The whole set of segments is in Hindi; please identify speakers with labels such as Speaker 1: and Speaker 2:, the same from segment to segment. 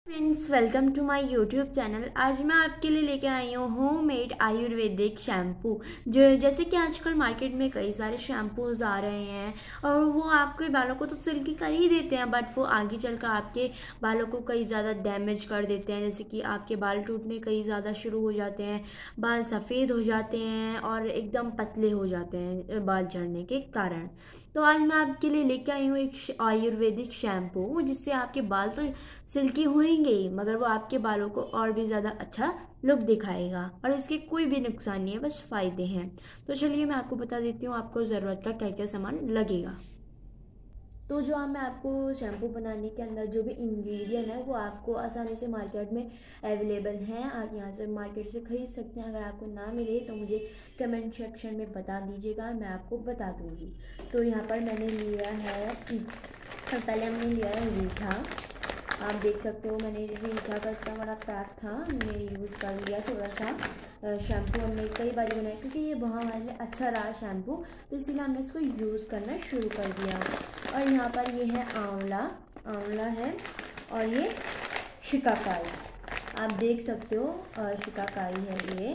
Speaker 1: Friends, welcome to my YouTube channel. आज मैं आपके लिए लेके आई हूँ होममेड आयुर्वेदिक शैम्पू। जो जैसे कि आजकल मार्केट में कई सारे शैम्पूज आ रहे हैं और वो आपके बालों को तो सिल्की कर ही देते हैं, बट वो आगे चलकर आपके बालों को कई ज़्यादा डैमेज कर देते हैं। जैसे कि आपके बाल टूटने कई ज़्यादा शुरू हो जाते हैं, बाल सफ़ेद हो जाते हैं और एकदम पतले हो जाते हैं बाल झड़ने के कारण। तो आज मैं आपके लिए लेके आई हूँ एक आयुर्वेदिक शैम्पू, जिससे आपके बाल तो सिल्की होंगे ही, मगर वो आपके बालों को और भी ज़्यादा अच्छा लुक दिखाएगा और इसके कोई भी नुकसान नहीं है, बस फ़ायदे हैं। तो चलिए मैं आपको बता देती हूँ आपको ज़रूरत का क्या क्या सामान लगेगा। तो जो मैं आपको शैम्पू बनाने के अंदर जो भी इंग्रेडिएंट है वो आपको आसानी से मार्केट में अवेलेबल हैं। आप यहाँ से मार्केट से ख़रीद सकते हैं। अगर आपको ना मिले तो मुझे कमेंट सेक्शन में बता दीजिएगा, मैं आपको बता दूँगी। तो यहाँ पर मैंने लिया है, पहले हमने लिया है रीठा। आप देख सकते हो मैंने रीठा का इतना बड़ा पैक था, मैंने यूज़ कर लिया। थोड़ा सा शैम्पू हमने कई बार बनाया क्योंकि ये बहुत हमारे लिए अच्छा रहा शैम्पू, तो इसीलिए हमने इसको यूज़ करना शुरू कर दिया। और यहाँ पर ये है आंवला है और ये शिकाकाई, आप देख सकते हो शिकाकाई है ये।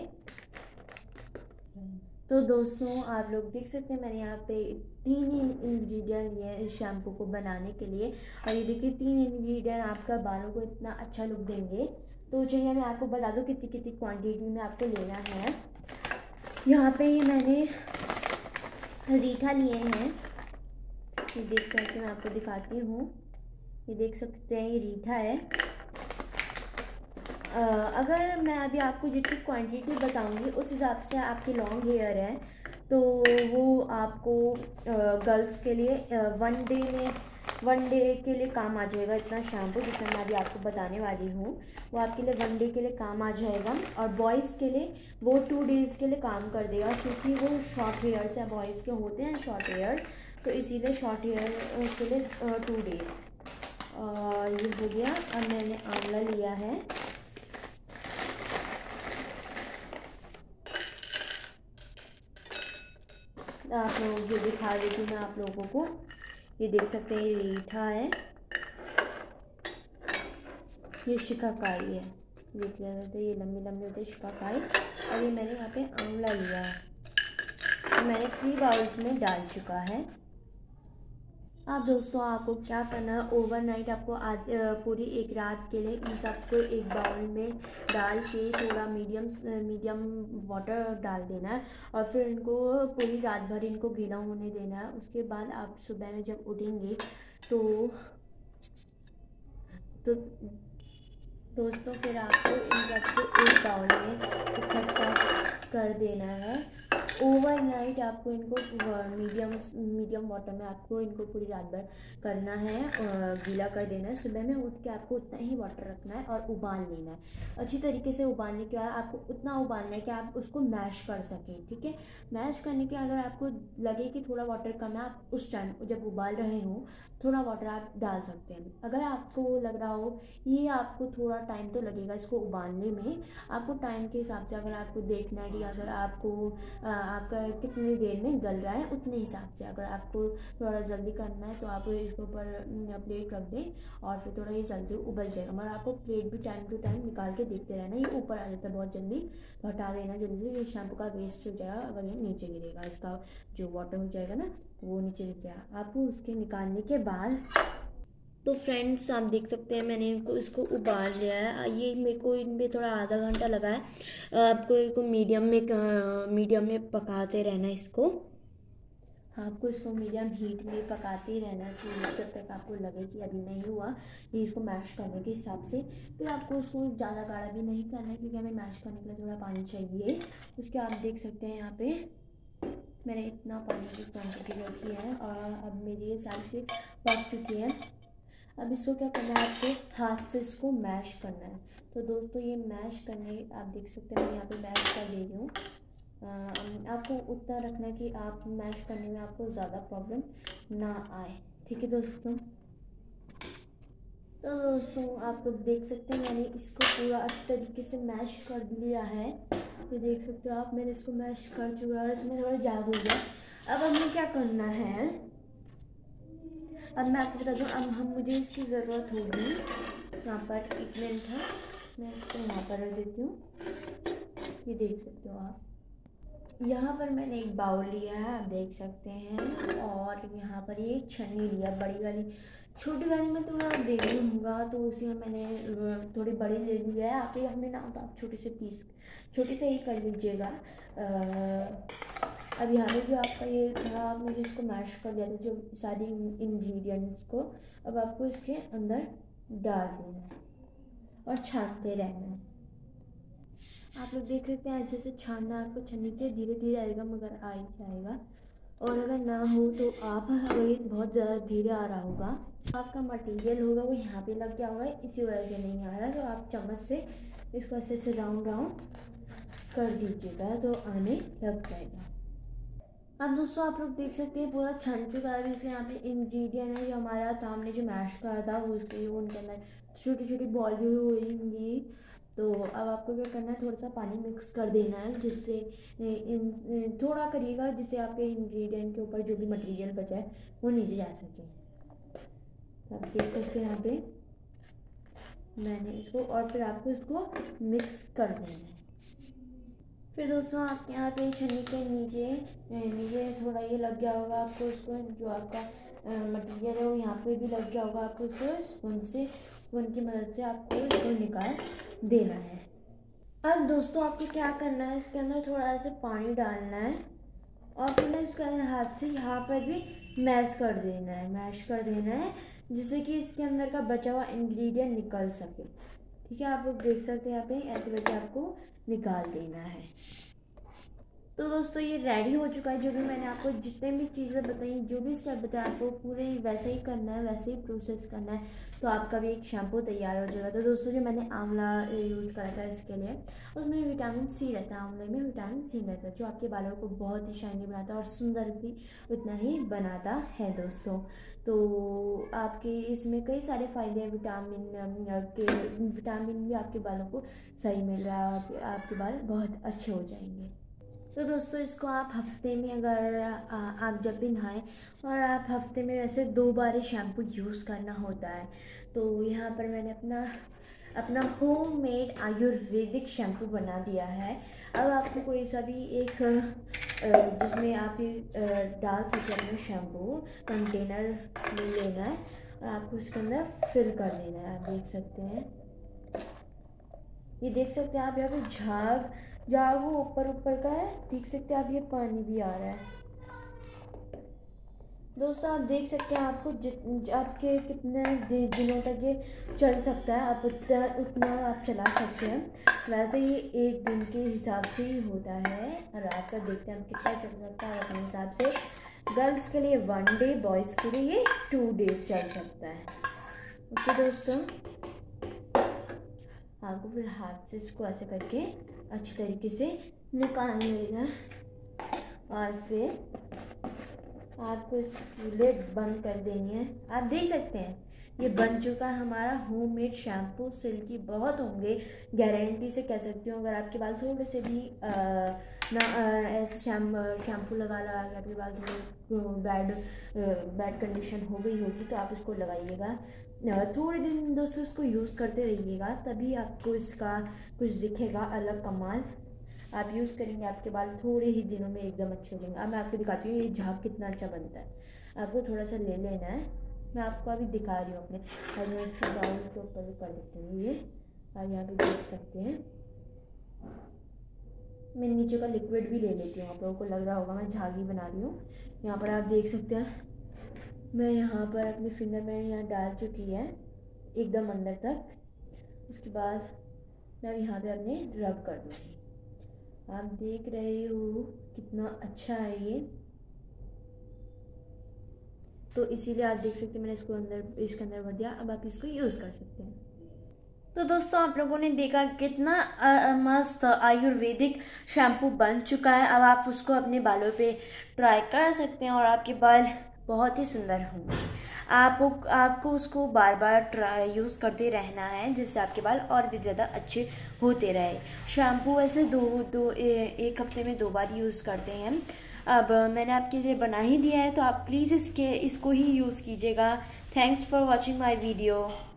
Speaker 1: तो दोस्तों आप लोग देख सकते हैं मैंने यहाँ पे 3 ही इंग्रेडिएंट लिए हैं इस शैम्पू को बनाने के लिए। और ये देखिए 3 इंग्रेडिएंट आपका बालों को इतना अच्छा लुक देंगे। तो चलिए मैं आपको बता दूँ कितनी कितनी क्वांटिटी में आपको लेना है। यहाँ पे ये मैंने रीठा लिए हैं, ये देख सकते हैं, मैं आपको दिखाती हूँ। ये देख सकते हैं ये रीठा है। अगर मैं अभी आपको जितनी क्वांटिटी बताऊंगी उस हिसाब से आपकी लॉन्ग हेयर है तो वो आपको गर्ल्स के लिए वन डे के लिए काम आ जाएगा। इतना शैम्पू जितना मैं अभी आपको बताने वाली हूँ वो आपके लिए 1 डे के लिए काम आ जाएगा। और बॉयज़ के लिए वो 2 डेज़ के लिए काम कर देगा, क्योंकि वो शॉर्ट हेयर्स है, बॉयज़ के होते हैं शॉर्ट हेयर, तो इसीलिए शॉर्ट हेयर के लिए 2 डेज़। और ये हो गया। अब मैंने आंवला लिया है, आप लोग ये दिखा देती हूँ मैं आप लोगों को। ये देख सकते हैं ये रीठा है, ये शिकाकाई है, देख लिया जाता है, ये लंबी लंबी होती है शिकाकाई। और ये मैंने यहाँ पे आंवला लिया है, तो मैंने 3 बाउल्स में डाल चुका है। अब दोस्तों आपको क्या करना है, ओवरनाइट आपको पूरी एक रात के लिए इन सबको एक बाउल में डाल के थोड़ा मीडियम वाटर डाल देना है और फिर इनको पूरी रात भर इनको गीला होने देना है। उसके बाद आप सुबह में जब उठेंगे तो दोस्तों फिर आपको इन सबको एक बाउल में इकट्ठा कर देना है। ओवरनाइट आपको इनको मीडियम वाटर में आपको इनको पूरी रात भर करना है, गीला कर देना है। सुबह में उठ के आपको उतना ही वाटर रखना है और उबाल लेना है। अच्छी तरीके से उबालने के बाद आपको उतना उबालना है कि आप उसको मैश कर सकें, ठीक है। मैश करने के अगर आपको लगे कि थोड़ा वाटर कम है, आप उस टाइम जब उबाल रहे हो थोड़ा वाटर आप डाल सकते हैं। अगर आपको लग रहा हो ये आपको थोड़ा टाइम तो लगेगा इसको उबालने में, आपको टाइम के हिसाब से अगर आपको देखना है कि अगर आपको आपका कितनी देर में गल रहा है उतने हिसाब से, अगर आपको थोड़ा जल्दी करना है तो आप इसके ऊपर प्लेट रख दें और फिर थोड़ा ये जल्दी उबल जाएगा। मगर आपको प्लेट भी टाइम टू टाइम निकाल के देखते रहना, ये ऊपर आ जाता है बहुत जल्दी, तो हटा देना जल्दी से, ये शैम्पू का वेस्ट हो जाएगा। अगर ये नीचे गिरेगा, इसका जो वाटर हो जाएगा ना वो नीचे गिर जाएगा। आपको उसके निकालने के बाद तो फ्रेंड्स आप देख सकते हैं मैंने इसको उबाल लिया है। ये मेरे को इनमें थोड़ा आधा घंटा लगा है। आपको इसको मीडियम में पकाते रहना है इसको, आपको इसको मीडियम हीट में पकाते ही रहना चाहिए जब तक आपको लगे कि अभी नहीं हुआ। ये इसको मैश करने के हिसाब से फिर आपको इसको ज़्यादा गाढ़ा भी नहीं करना है, क्योंकि हमें मैश करने के लिए थोड़ा पानी चाहिए। उसके आप देख सकते हैं यहाँ पे मैंने इतना पानी की क्वान्टिटी रखी है और अब मेरी ये सारी से पक चुकी है। अब इसको क्या करना है, आपको हाथ से इसको मैश करना है। तो दोस्तों ये मैश करने आप देख सकते हैं मैं यहाँ पे मैश कर दे रही हूँ। आपको उतना रखना है कि आप मैश करने में आपको ज़्यादा प्रॉब्लम ना आए, ठीक है दोस्तों। तो दोस्तों आप लोग देख सकते हैं मैंने इसको पूरा अच्छी तरीके से मैश कर लिया है। ये देख सकते हो आप, मैंने इसको मैश कर चुका है और इसमें थोड़ा जाग हो गया। अब हमें क्या करना है, अब मैं आपको बता दूँ, अब मुझे इसकी ज़रूरत होगी यहाँ पर 1 मिनट है, मैं इसको यहाँ पर रख देती हूँ। ये देख सकते हो आप, यहाँ पर मैंने एक बाउल लिया है, आप देख सकते हैं। और यहाँ पर ये छन्नी लिया, बड़ी वाली। छोटी वाली में थोड़ा दे दूँगा, तो उसी में मैंने थोड़ी बड़ी ले ली है। आप ही हमें ना तो आप छोटे से ही कर लीजिएगा। अब यहाँ पे जो आपका ये था, आपने जिसको मैश कर दिया था जो सारी इंग्रेडिएंट्स को, अब आपको इसके अंदर डाल देना है और छानते रहना है। आप लोग देख सकते हैं, ऐसे ऐसे छानना आपको, छन्नी से धीरे धीरे आएगा, मगर आ ही जाएगा। और अगर ना हो तो आप, अगर बहुत ज़्यादा धीरे आ रहा होगा, आपका मटेरियल होगा वो यहाँ पे लग गया होगा, इसी वजह से नहीं आ रहा। तो आप चम्मच से इसको ऐसे ऐसे राउंड कर दीजिएगा, तो आने लग जाएगा। अब दोस्तों आप लोग देख सकते हैं पूरा छन चुका है। इसके यहाँ पे इंग्रेडिएंट है जो हमारा था, हमने जो मैश करा था वो उसके उनके अंदर छोटी छोटी बॉल भी होंगी। तो अब आपको क्या करना है, थोड़ा सा पानी मिक्स कर देना है, जिससे थोड़ा करिएगा, जिससे आपके इंग्रेडिएंट के ऊपर जो भी मटेरियल बचा है वो नीचे जा सके। आप देख सकते हैं यहाँ पे मैंने इसको, और फिर आपको इसको मिक्स कर देना है। फिर दोस्तों आपके यहाँ पे छन्नी के नीचे थोड़ा ये लग गया होगा आपको, उसको जो आपका मटेरियल है वो यहाँ पे भी लग गया होगा। आपको इसको स्पून की मदद से आपको इसको निकाल देना है। अब दोस्तों आपको क्या करना है, इसके अंदर थोड़ा ऐसे पानी डालना है और फिर इसका हाथ से यहाँ पर भी मैश कर देना है, जिससे कि इसके अंदर का बचा हुआ इंग्रेडिएंट निकल सके। ठीक है, आप लोग देख सकते हैं यहाँ पे ऐसे करके आपको निकाल देना है। तो दोस्तों ये रेडी हो चुका है। जो भी मैंने आपको जितने भी चीज़ें बताई, जो भी स्टेप बताया, आपको पूरे वैसे ही करना है, वैसे ही प्रोसेस करना है, तो आपका भी एक शैम्पू तैयार हो जाएगा। तो दोस्तों जो मैंने आंवला यूज़ करा था इसके लिए, उसमें विटामिन सी रहता है, आंवले में विटामिन सी रहता है, जो आपके बालों को बहुत ही शाइनी बनाता है और सुंदर भी उतना ही बनाता है दोस्तों। तो आपके इसमें कई सारे फ़ायदे हैं, विटामिन भी आपके बालों को सही मिल रहा है, आपके बाल बहुत अच्छे हो जाएंगे। तो दोस्तों इसको आप हफ्ते में, अगर आप जब भी नहाएं, और आप हफ्ते में वैसे 2 बार ही शैम्पू यूज़ करना होता है। तो यहाँ पर मैंने अपना होममेड आयुर्वेदिक शैम्पू बना दिया है। अब आपको कोई सा भी एक जिसमें आप डाल सकें अपना शैम्पू कंटेनर ले लेना है और आपको उसके अंदर फिल कर देना है। आप देख सकते हैं, ये देख सकते हैं आप, यहाँ पे झाग वो ऊपर का है, देख सकते हैं आप, ये पानी भी आ रहा है। दोस्तों आप देख सकते हैं आपको आपके कितने दिनों तक ये चल सकता है, आप उतना आप चला सकते हैं। वैसे ये 1 दिन के हिसाब से ही होता है, और आपका देखते हैं हम कितना चल सकता है अपने हिसाब से। गर्ल्स के लिए 1 डे, बॉयज़ के लिए ये 2 डेज चल सकता है। ओके दोस्तों, आपको फिर हाथ से इसको ऐसे करके अच्छी तरीके से निकाल लेना, और फिर आपको इसकी लिड बंद कर देनी है। आप देख सकते हैं ये बन चुका है हमारा होममेड शैम्पू। सिल्की बहुत होंगे, गारंटी से कह सकती हूँ। अगर आपके बाल थोड़े से भी ऐसे शैम्पू लगा के आपके बाल थोड़े बैड कंडीशन हो गई होगी, तो आप इसको लगाइएगा। थोड़े दिन दोस्तों इसको यूज़ करते रहिएगा, तभी आपको इसका कुछ दिखेगा अलग कमाल। आप यूज़ करेंगे, आपके बाल थोड़े ही दिनों में एकदम अच्छे हो जाएंगे। अब मैं आपको दिखाती हूँ ये झाग कितना अच्छा बनता है। आपको थोड़ा सा ले लेना है, मैं आपको अभी दिखा रही हूँ अपने, और मैं इसको बाउल के ऊपर कर देती हूँ। ये आप यहाँ पे देख सकते हैं, मैं नीचे का लिक्विड भी ले लेती हूँ। आप लोगों को लग रहा होगा मैं झाग ही बना रही हूँ। यहाँ पर आप देख सकते हैं, मैं यहाँ पर अपनी फिंगर में यहाँ डाल चुकी है एकदम अंदर तक। उसके बाद मैं यहाँ पे अपने रब कर दूँगी। आप देख रहे हो कितना अच्छा है ये, तो इसीलिए आप देख सकते हैं मैंने इसके अंदर भर दिया। अब आप इसको यूज़ कर सकते हैं। तो दोस्तों आप लोगों ने देखा कितना मस्त आयुर्वेदिक शैम्पू बन चुका है। अब आप उसको अपने बालों पे ट्राई कर सकते हैं और आपके बाल बहुत ही सुंदर होंगे। आपको उसको बार बार यूज़ करते रहना है, जिससे आपके बाल और भी ज़्यादा अच्छे होते रहे। शैम्पू ऐसे एक हफ्ते में 2 बार यूज़ करते हैं। अब मैंने आपके लिए बना ही दिया है, तो आप प्लीज़ इसको ही यूज़ कीजिएगा। Thanks for watching my video.